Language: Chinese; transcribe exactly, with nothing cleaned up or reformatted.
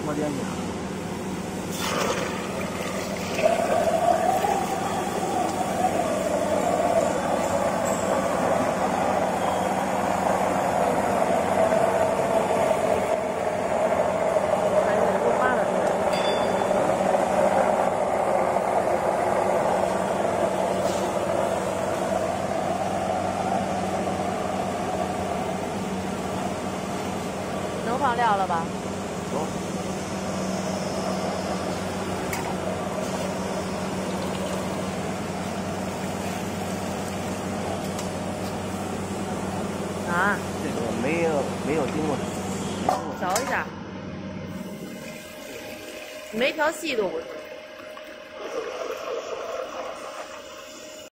放点米。 能放料了吧？ 走。 啊？ 这个没有没有经过。 调一下，没调细度。